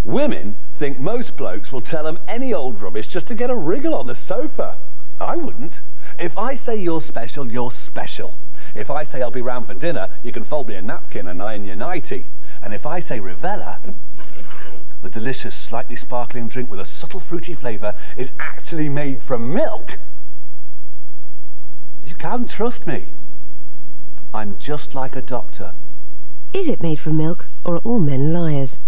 Women think most blokes will tell them any old rubbish just to get a wriggle on the sofa. I wouldn't. If I say you're special, you're special. If I say I'll be round for dinner, you can fold me a napkin and iron your nightie. And if I say Rivella, the delicious, slightly sparkling drink with a subtle fruity flavour, is actually made from milk, you can trust me. I'm just like a doctor. Is it made from milk, or are all men liars?